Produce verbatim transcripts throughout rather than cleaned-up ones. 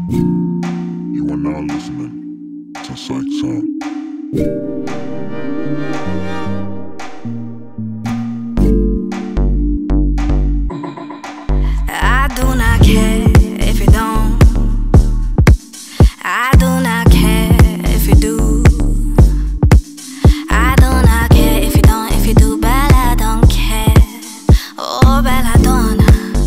You are now listening to Sachin. I do not care if you don't. I do not care if you do. I do not care if you don't, if you do, but I don't care. Oh, belladonna.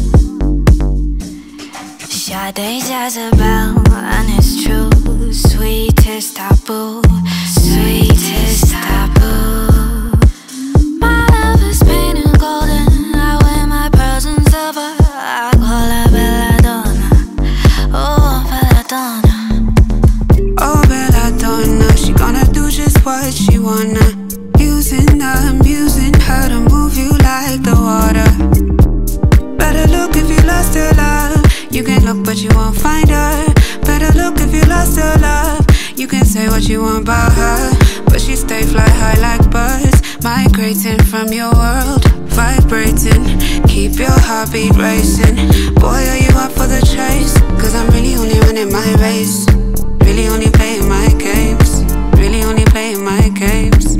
Sade Jezebel, and it's true. Sweetest taboo, sweetest taboo. My love is painted golden. I wear my pearls and silver. I call her belladonna. Oh, belladonna. Oh, belladonna. She gonna do just what she wanna. Using her, using her to move you like the water. Better look if you lost her love. You can look but you won't find her. Better look if you lost her love. You can say what you want about her, but she stay fly high like birds, migrating from your world, vibrating. Keep your heartbeat racing. Boy, are you up for the chase? Cause I'm really only running my race. Really only playing my games. Really only playing my games.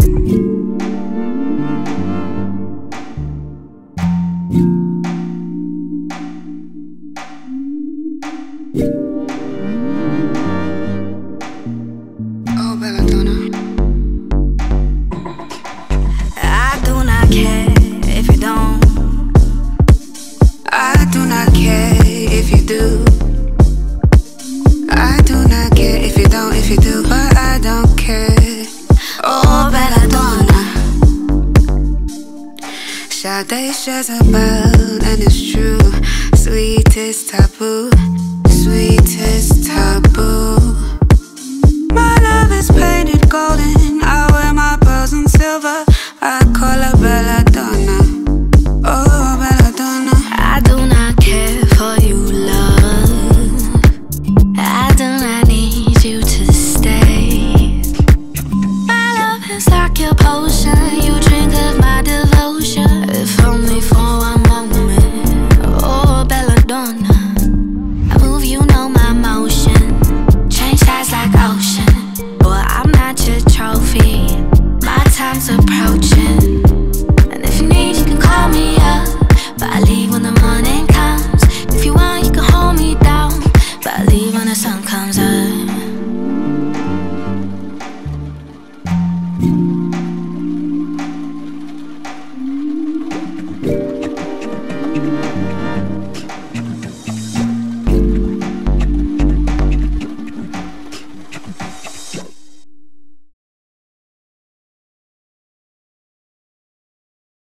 Oh, belladonna. I do not care if you don't. I do not care if you do. I do not care if you don't, if you do, but I don't care. Oh, belladonna. Sade Jezebel, and it's true. Sweetest taboo, sweetest taboo. My love is painted golden. I wear my pearls and silver. I call her belladonna. Oh, belladonna. I do not care for you, love. I do not need you to stay. My love is like your potion. You drink of my devotion, if only for one moment. Oh, belladonna. I move, you know my motion. Change sides like ocean. Boy, I'm not your trophy. My time's approaching. And if you need, you can call me up, but I leave when the morning comes. If you want, you can hold me down, but I leave when the sun comes up.